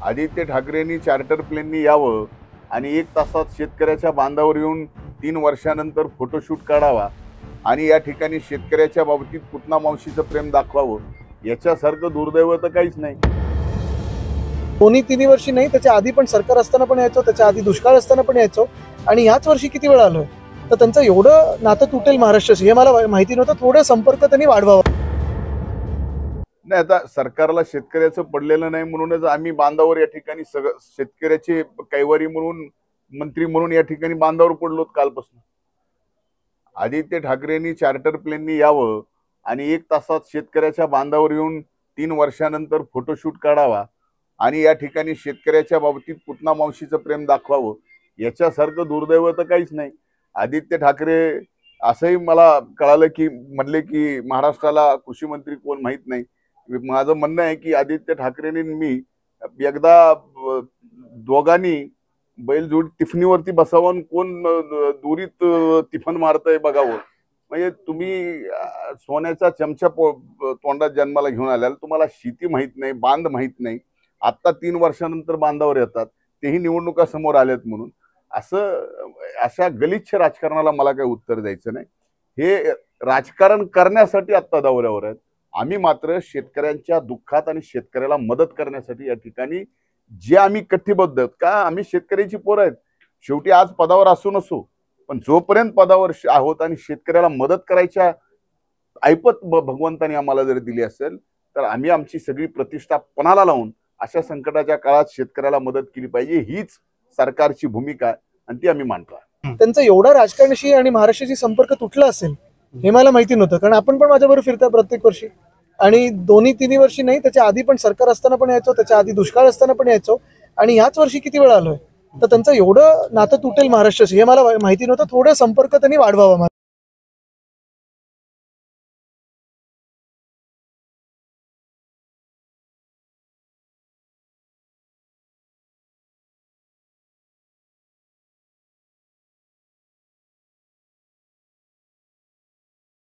आदित्य ठाकरेंनी चार्टर प्लेननी यावं आणि 1 तासात शेतकऱ्याच्या बांधावर येऊन 3 वर्षानंतर फोटोशूट काढावा आणि या ठिकाणी शेतकऱ्याच्या बाबतीत पुतना मावशीचं प्रेम दाखवावं, याच्यासारखं दुर्दैव तर काहीच नाही. दोन्ही 3 वर्षी नाही, त्याच्या आधी पण सरकार असताना पण यायचो, त्याच्या आधी दुष्काळ असताना पण यायचो आणि ह्याच वर्षी किती वेळा आलोय. तर त्यांचं एवढं नातं तुटेल महाराष्ट्राशी हे मला माहिती नव्हतं. थोडं संपर्क त्यांनी वाढवावा. नाही, आता सरकारला शेतकऱ्याचं पडलेलं नाही म्हणूनच आम्ही बांधावर या ठिकाणी सगळं शेतकऱ्याचे कैवारी म्हणून मंत्री म्हणून या ठिकाणी बांधावर पडलो कालपासून. आदित्य ठाकरेंनी चार्टर प्लेननी यावं आणि 1 तासात शेतकऱ्याच्या बांधावर येऊन 3 वर्षानंतर फोटोशूट काढावा आणि या ठिकाणी शेतकऱ्याच्या बाबतीत पुतना मावशीचं प्रेम दाखवावं, याच्यासारखं दुर्दैव तर काहीच नाही. आदित्य ठाकरे असंही मला कळालं की म्हणले की महाराष्ट्राला कृषी मंत्री कोण माहीत नाही. माझं म्हणणं आहे की आदित्य ठाकरेंनी मी एकदा दोघांनी बैलजोडी टिफनीवरती बसावून कोण दुरीत टिफन मारतंय बघावं. म्हणजे तुम्ही सोन्याचा चमचा तोंडात जन्माला घेऊन आल्याला तुम्हाला शेती माहीत नाही, बांध माहीत नाही. आत्ता 3 वर्षानंतर बांधावर येतात, तेही निवडणुका समोर आल्यात म्हणून. अशा गलिच्छ राजकारणाला मला काही उत्तर द्यायचं नाही. हे राजकारण करण्यासाठी आत्ता दौऱ्यावर आहेत. आम्ही मात्र शेतकऱ्यांच्या दुःखात आणि शेतकऱ्याला मदत करण्यासाठी या ठिकाणी जे आम्ही कटिबद्ध आहोत. का आम्ही शेतकऱ्याची पोरं आहेत. शेवटी आज पदावर असू नसो, पण जोपर्यंत पदावर आहोत आणि शेतकऱ्याला मदत करायच्या ऐपत भगवंतानी आम्हाला जर दिली असेल तर आम्ही आमची सगळी प्रतिष्ठा पणाला लावून अशा संकटाच्या काळात शेतकऱ्याला मदत केली पाहिजे, हीच सरकारची भूमिका आहे आणि ती आम्ही मांडतो. त्यांचा एवढा राजकारणाशी आणि महाराष्ट्राशी संपर्क तुटला असेल हे मला माहिती नव्हतं. कारण आपण पण माझ्याबरोबर फिरता प्रत्येक वर्षी आणि दोन्ही 3 वर्षी नाही, त्याच्या आधी पण सरकार असताना पण यायचो, त्याच्या आधी दुष्काळ असताना पण यायचो आणि ह्याच वर्षी किती वेळा आलोय. तर त्यांचं एवढं नातं तुटेल महाराष्ट्राशी हे मला माहिती नव्हतं. थोडं संपर्क त्यांनी वाढवावा.